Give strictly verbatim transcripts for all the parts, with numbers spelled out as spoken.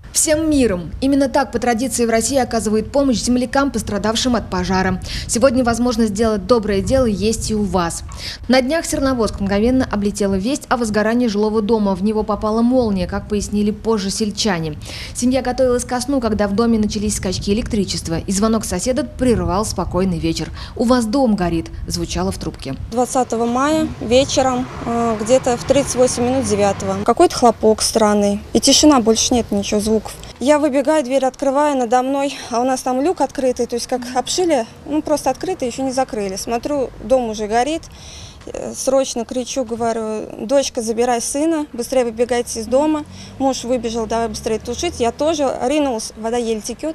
Всем миром! Именно так по традиции в России оказывает помощь землякам, пострадавшим от пожара. Сегодня возможность сделать доброе дело есть и у вас. На днях Серноводск мгновенно облетела весть о возгорании жилого дома. В него попала молния, как пояснили позже сельчане. Семья готовилась ко сну, когда в доме начались скачки электричества, и звонок соседа прервал спокойный вечер. «У вас дом горит», звучало в трубке. двадцатого мая вечером, где-то в тридцать восемь минут девятого. Какой-то хлопок странный, и тишина, больше нет ничего, звуков. Я выбегаю, дверь открываю, надо мной, а у нас там люк открытый, то есть как обшили, ну просто открытый, еще не закрыли. Смотрю, дом уже горит, срочно кричу, говорю: дочка, забирай сына, быстрее выбегайте из дома. Муж выбежал, давай быстрее тушить, я тоже ринулась, вода еле текет.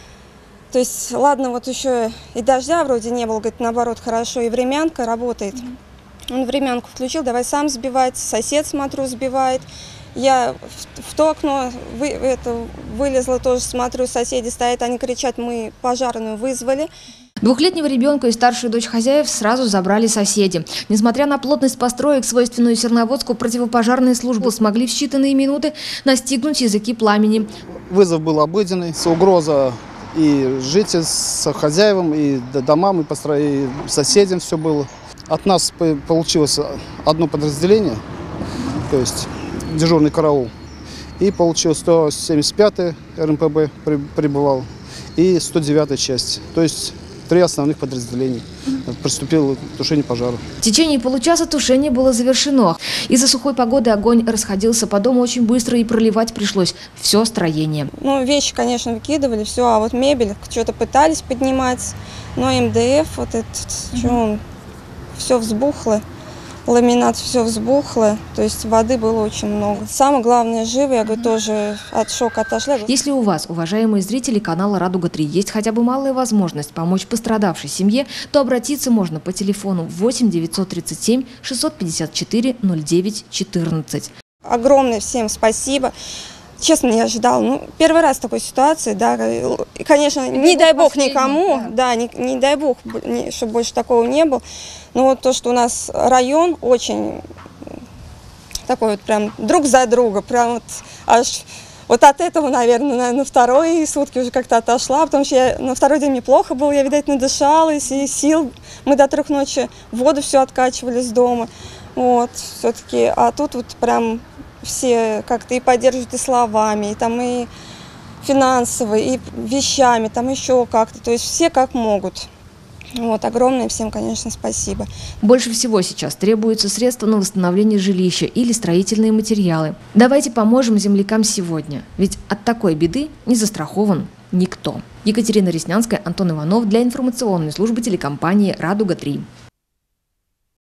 То есть, ладно, вот еще и дождя вроде не было, говорит, наоборот, хорошо, и времянка работает. Он времянку включил, давай сам сбивать, сосед, смотрю, сбивает. Я в, в то окно вы, это, вылезла, тоже смотрю, соседи стоят, они кричат, мы пожарную вызвали. Двухлетнего ребенка и старшую дочь хозяев сразу забрали соседи. Несмотря на плотность построек, свойственную Серноводску, противопожарные службы смогли в считанные минуты настигнуть языки пламени. Вызов был обыденный, с угрозой и жить с хозяевам, и домам, и, постро... и соседям все было. От нас получилось одно подразделение, то есть дежурный караул, и получилось сто семьдесят пятый эр эм пэ бэ прибывал и сто девятая часть, то есть три основных подразделения приступило к тушению пожара. В течение получаса тушение было завершено. Из-за сухой погоды огонь расходился по дому очень быстро, и проливать пришлось все строение. Ну, вещи, конечно, выкидывали, все, а вот мебель что-то пытались поднимать, но эм дэ эф, вот это, mm-hmm. что он, все взбухло. Ламинат все взбухло, то есть воды было очень много. Самое главное, живы, я говорю, тоже от шока отошла. Если у вас, уважаемые зрители канала «Радуга три», есть хотя бы малая возможность помочь пострадавшей семье, то обратиться можно по телефону восемь девятьсот тридцать семь шестьсот пятьдесят четыре ноль девять четырнадцать. Огромное всем спасибо. Честно, не ожидал. Ну, первый раз в такой ситуации, да, и, конечно, не, не дай бог никому, да, да не, не дай бог, не, чтобы больше такого не было. Но вот то, что у нас район очень такой вот прям друг за друга, прям вот аж вот от этого, наверное, на, на второй сутки уже как-то отошла, потому что я, на второй день мне плохо было, я, видать, надышалась, и сил, мы до трех ночи воду все откачивали с дома, вот, все-таки, а тут вот прям все как-то и поддерживают и словами, и там и финансово, и вещами, там еще как-то, то есть все как могут. Вот, огромное всем, конечно, спасибо. Больше всего сейчас требуются средства на восстановление жилища или строительные материалы. Давайте поможем землякам сегодня, ведь от такой беды не застрахован никто. Екатерина Реснянская, Антон Иванов для информационной службы телекомпании «Радуга три».